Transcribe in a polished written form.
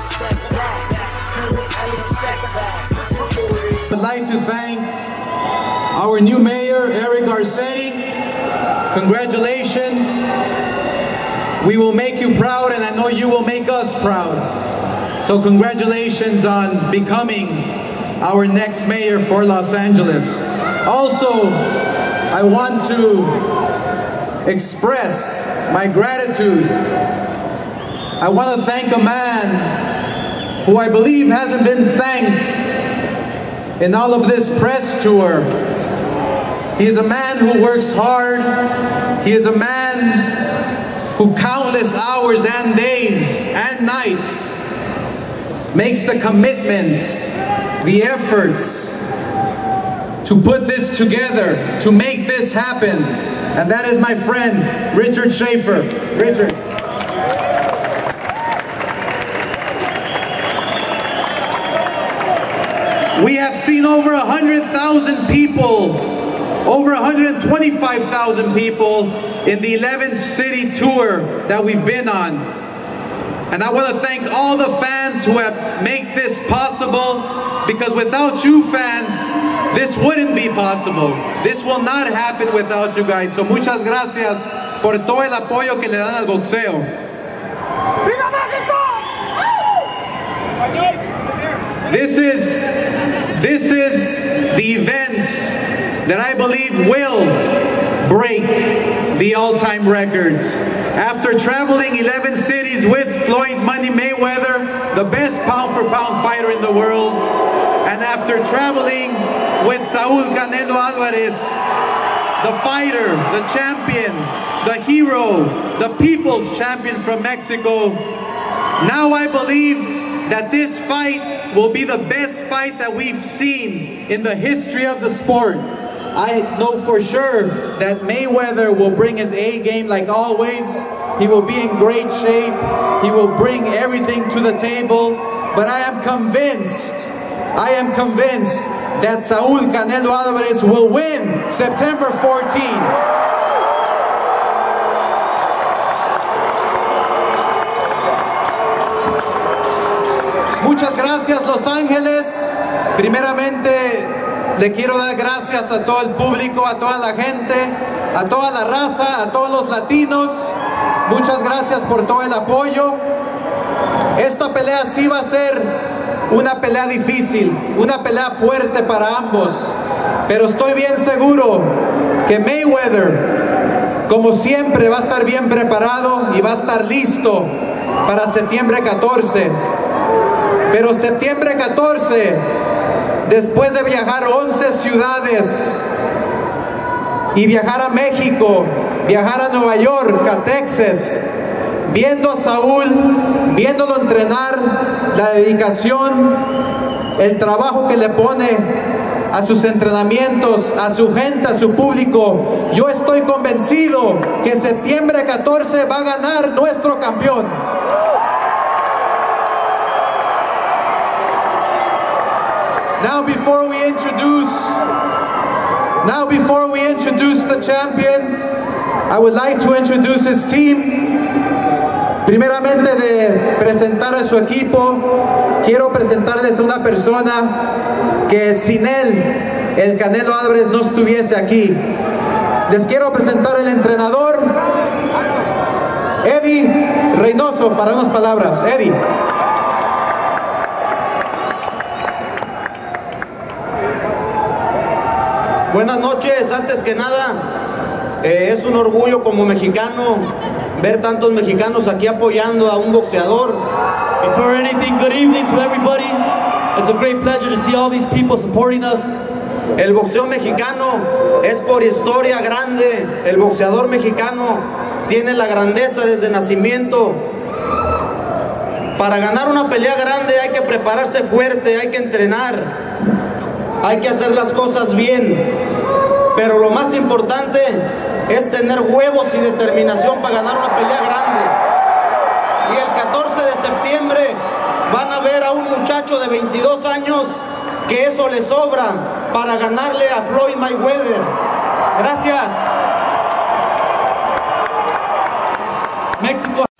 I'd like to thank our new mayor, Eric Garcetti. Congratulations. We will make you proud, and I know you will make us proud. So congratulations on becoming our next mayor for Los Angeles. Also, I want to express my gratitude. I want to thank a man who I believe hasn't been thanked in all of this press tour. He is a man who works hard. He is a man who countless hours and days and nights makes the commitment, the efforts to put this together, to make this happen. And that is my friend, Richard Schaefer. Richard. We have seen over 100,000 people, over 125,000 people in the 11th city tour that we've been on. And I want to thank all the fans who have made this possible, because without you fans, this wouldn't be possible. This will not happen without you guys. So muchas gracias por todo el apoyo que le dan al boxeo. ¡Viva México! This is the event that I believe will break the all-time records. After traveling 11 cities with Floyd Money Mayweather, the best pound-for-pound fighter in the world, and after traveling with Saúl Canelo Alvarez, the fighter, the champion, the hero, the people's champion from Mexico, now I believe that this fight will be the best fight that we've seen in the history of the sport. I know for sure that Mayweather will bring his A game like always. He will be in great shape. He will bring everything to the table. But I am convinced that Saúl Canelo Alvarez will win September 14. Muchas gracias, Los Ángeles. Primeramente, le quiero dar gracias a todo el público, a toda la gente, a toda la raza, a todos los latinos. Muchas gracias por todo el apoyo. Esta pelea sí va a ser una pelea difícil, una pelea fuerte para ambos. Pero estoy bien seguro que Mayweather, como siempre, va a estar bien preparado y va a estar listo para septiembre 14. Pero septiembre 14, después de viajar 11 ciudades y viajar a México, viajar a Nueva York, a Texas, viendo a Saúl, viéndolo entrenar, la dedicación, el trabajo que le pone a sus entrenamientos, a su gente, a su público, yo estoy convencido que septiembre 14 va a ganar nuestro campeón. Now before we introduce the champion, I would like to introduce his team. Primeramente de presentar a su equipo, quiero presentarles a una persona que sin él, el Canelo Álvarez no estuviese aquí. Les quiero presentar al entrenador, Eddie Reynoso, para unas palabras. Eddie. Buenas noches, antes que nada, es un orgullo como mexicano ver tantos mexicanos aquí apoyando a un boxeador. Before anything, good evening to everybody. It's a great pleasure to see all these people supporting us. El boxeo mexicano es por historia grande. El boxeador mexicano tiene la grandeza desde nacimiento. Para ganar una pelea grande hay que prepararse fuerte, hay que entrenar, hay que hacer las cosas bien. Pero lo más importante es tener huevos y determinación para ganar una pelea grande. Y el 14 de septiembre van a ver a un muchacho de 22 años que eso le sobra para ganarle a Floyd Mayweather. Gracias. México.